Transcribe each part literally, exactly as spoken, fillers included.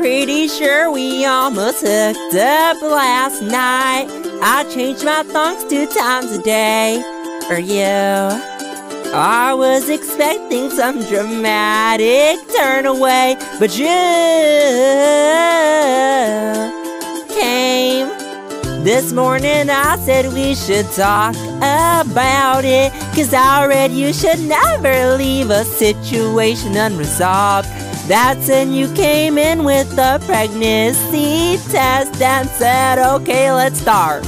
pretty sure we almost hooked up last night. I changed my thongs two times a day for you. I was expecting some dramatic turn away, but you came. This morning I said we should talk about it, 'cause I read you should never leave a situation unresolved. That's when you came in with the pregnancy test and said, okay, let's start.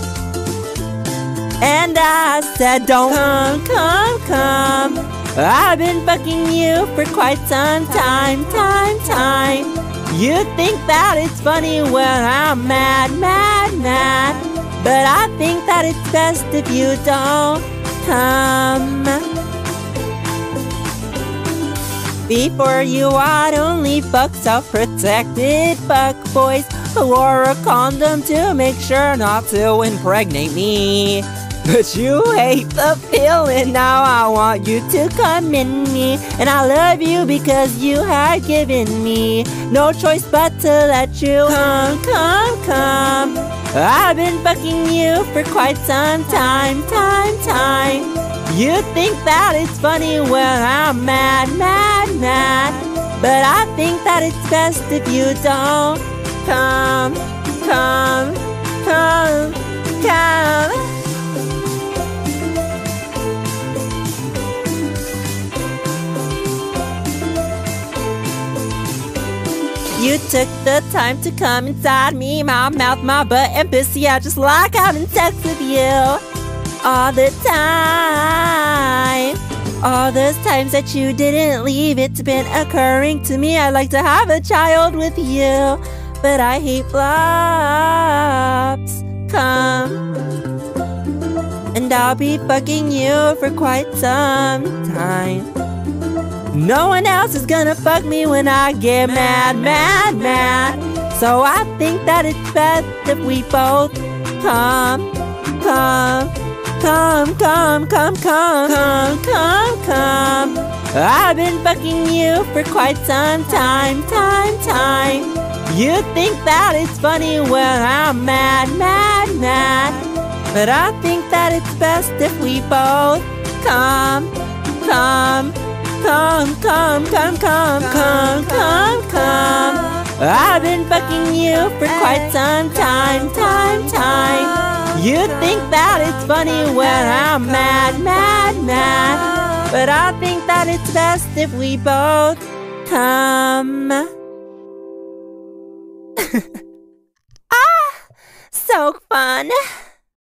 And I said, don't come, come, come. I've been fucking you for quite some time, time, time. You think that it's funny when I'm mad, mad, mad. But I think that it's best if you don't come. Before you, I'd only fuck self-protected fuckboys who wore a condom to make sure not to impregnate me. But you hate the feeling, now I want you to come in me. And I love you because you had given me no choice but to let you come, come, come. I've been fucking you for quite some time, time, time. You think that it's funny when I'm mad, mad, mad. But I think that it's best if you don't come, come, come, come. You took the time to come inside me, my mouth, my butt, and pussy out just like having sex with you. All the time. All those times that you didn't leave, it's been occurring to me. I'd like to have a child with you, but I hate flops. Come. And I'll be fucking you for quite some time. No one else is gonna fuck me when I get mad, mad, mad. So I think that it's best if we both come, come, come, come, come, come, come, come, come. I've been fucking you for quite some time, time, time. You think that it's funny when I'm mad, mad, mad. But I think that it's best if we both come, come, come, come, come, come, come, come, come. I've been fucking you for quite some time, time, time. You think that it's funny when I'm mad, mad, mad. But I think that it's best if we both come. Ah, so fun.